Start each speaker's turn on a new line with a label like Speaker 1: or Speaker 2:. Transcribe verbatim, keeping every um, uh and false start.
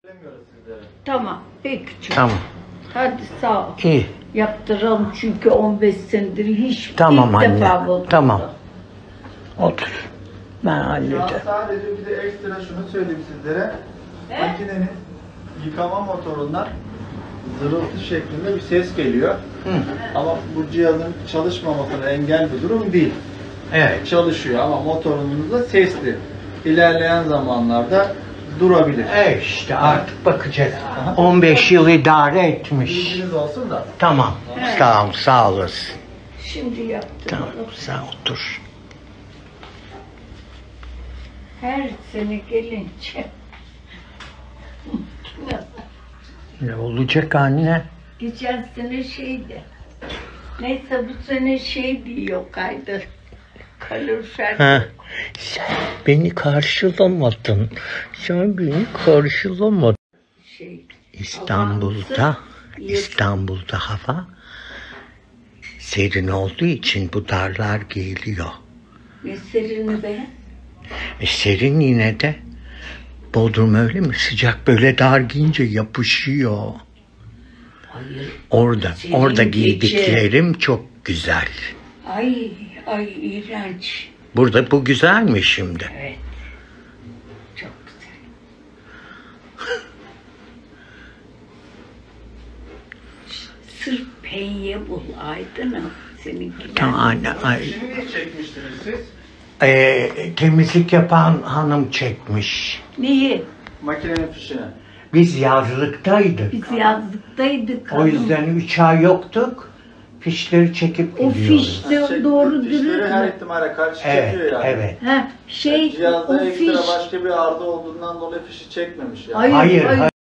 Speaker 1: Tamam, peki çocuğum.
Speaker 2: Tamam.
Speaker 1: Hadi sağ ol.
Speaker 2: İyi.
Speaker 1: Yaptıralım çünkü on beş senedir hiç
Speaker 2: Tamam
Speaker 1: ilk
Speaker 2: anne.
Speaker 1: defa bozuldu.
Speaker 2: Tamam. Otur. Ben
Speaker 3: Ya
Speaker 2: hallederim.
Speaker 3: sadece bir de ekstra şunu söyleyeyim sizlere.
Speaker 1: He?
Speaker 3: Makinenin yıkama motorundan zırıltı şeklinde bir ses geliyor.
Speaker 2: Hı.
Speaker 3: Ama bu cihazın çalışmamasına engel bir durum değil.
Speaker 2: Evet.
Speaker 3: Çalışıyor ama motorunuz da sesli. İlerleyen zamanlarda durabilir.
Speaker 2: E işte artık bakacağız. on beş yıl idare etmiş.
Speaker 3: Bilginiz olsun da.
Speaker 2: Tamam.
Speaker 1: Evet.
Speaker 2: Sağ ol, sağ olasın.
Speaker 1: Şimdi yaptıralım.
Speaker 2: Tamam, sağ otur.
Speaker 1: Her sene gelince.
Speaker 2: Ne olacak anne?
Speaker 1: Geçen sene şeydi. Neyse bu sene şey diyor kaydı. Kalorifer.
Speaker 2: Ha, sen beni karşılamadın. Sen beni karşılamadın.
Speaker 1: Şey.
Speaker 2: İstanbul'da,
Speaker 1: Avansı,
Speaker 2: İstanbul'da hava serin olduğu için bu darlar geliyor.
Speaker 1: Ne serini be?
Speaker 2: E serin yine de. Bodrum öyle mi? Sıcak böyle dar giyince yapışıyor.
Speaker 1: Hayır.
Speaker 2: Orada,
Speaker 1: Serin
Speaker 2: orada
Speaker 1: gece.
Speaker 2: giydiklerim çok güzel.
Speaker 1: Ay ay iğrenç.
Speaker 2: Burada bu güzel mi şimdi?
Speaker 1: Evet. Çok güzel. Sırf penye bul Aydın'ım seninkiler.
Speaker 2: Tamam anne. Ay.
Speaker 3: Şimdi niye çekmiştiniz siz?
Speaker 2: Ee, temizlik yapan hanım çekmiş.
Speaker 1: Niye?
Speaker 3: Makinenin fişini.
Speaker 2: Biz yazlıktaydık.
Speaker 1: Biz yazlıktaydık.
Speaker 2: O
Speaker 1: hanım.
Speaker 2: yüzden üç ay yoktuk. Fişleri çekip
Speaker 1: O
Speaker 2: gidiyoruz.
Speaker 1: fiş de
Speaker 3: Çek-
Speaker 1: doğru
Speaker 3: fişleri
Speaker 1: dürüst
Speaker 3: her
Speaker 1: mü?
Speaker 3: ihtimale karşı
Speaker 2: Evet,
Speaker 3: çekiyor yani.
Speaker 2: evet.
Speaker 1: Ha, şey
Speaker 3: Cihazda
Speaker 1: o
Speaker 3: ekstra
Speaker 1: fiş.
Speaker 3: başka bir arıza olduğundan dolayı fişi çekmemiş yani.
Speaker 1: Hayır,
Speaker 2: Hayır,
Speaker 1: hayır.